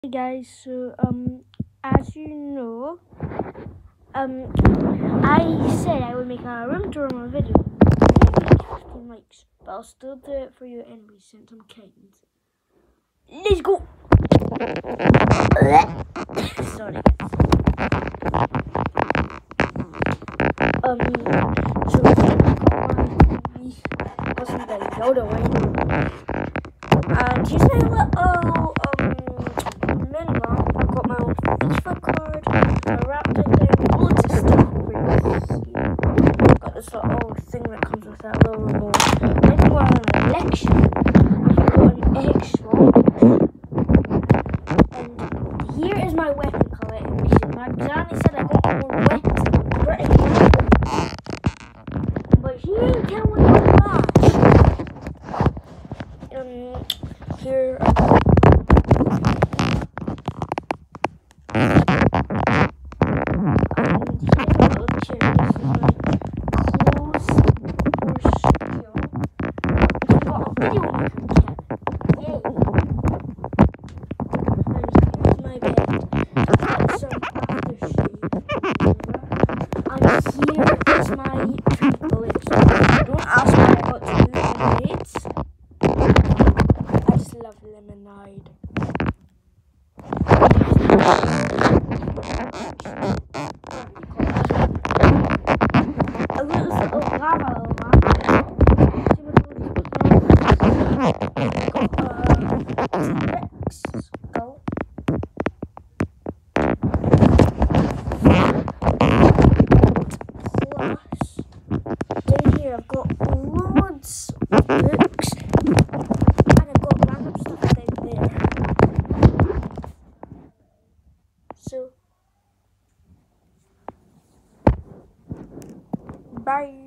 Hey guys, so as you know, I said I would make a room tour on my video. I didn't reach 15 likes, but I'll still do it for you anyway since I'm kind. Let's go! Sorry. So wasn't very loud away. And here's my little minimum. I've got my own FIFA card, my Raptor thing, loads of stuff over here. Got this little thing that comes with that little remote. I've got an election. I've got an Xbox. And here is my weapon collection. My granny said I got more weapons than British weapons. But he ain't telling me that. Here lemonade. A little lava skull. Plus, down here I've got loads of books. So, bye.